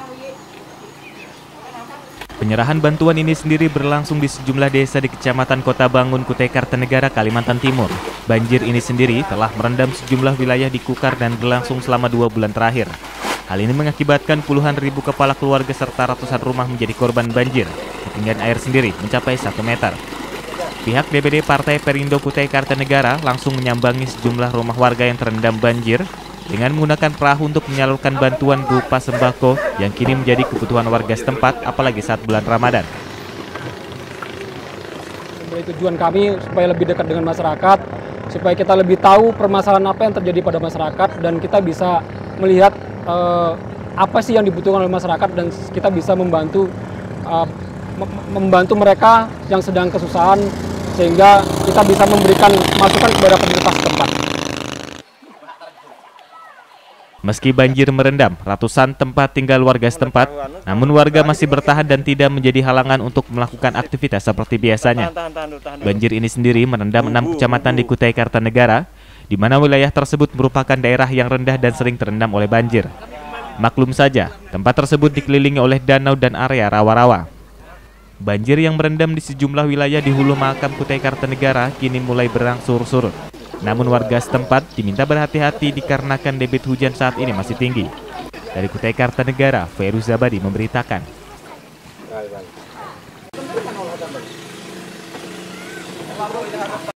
Penyerahan bantuan ini sendiri berlangsung di sejumlah desa di Kecamatan Kota Bangun, Kutai Kartanegara, Kalimantan Timur. Banjir ini sendiri telah merendam sejumlah wilayah di Kukar dan berlangsung selama 2 bulan terakhir. Hal ini mengakibatkan puluhan ribu kepala keluarga serta ratusan rumah menjadi korban banjir. Ketinggian air sendiri mencapai 1 meter. Pihak DPD Partai Perindo Kutai Kartanegara langsung menyambangi sejumlah rumah warga yang terendam banjir dengan menggunakan perahu untuk menyalurkan bantuan berupa sembako yang kini menjadi kebutuhan warga setempat, apalagi saat bulan Ramadan. Tujuan kami supaya lebih dekat dengan masyarakat, supaya kita lebih tahu permasalahan apa yang terjadi pada masyarakat dan kita bisa melihat apa sih yang dibutuhkan oleh masyarakat dan kita bisa membantu mereka yang sedang kesusahan sehingga kita bisa memberikan masukan kepada pemerintah setempat. Meski banjir merendam ratusan tempat tinggal warga setempat, namun warga masih bertahan dan tidak menjadi halangan untuk melakukan aktivitas seperti biasanya. Banjir ini sendiri merendam 6 kecamatan di Kutai Kartanegara, di mana wilayah tersebut merupakan daerah yang rendah dan sering terendam oleh banjir. Maklum saja, tempat tersebut dikelilingi oleh danau dan area rawa-rawa. Banjir yang merendam di sejumlah wilayah di Hulu Mahakam Kutai Kartanegara kini mulai berangsur surut. Namun warga setempat diminta berhati-hati dikarenakan debit hujan saat ini masih tinggi. Dari Kutai Kartanegara, Feiruz Zabadi memberitakan.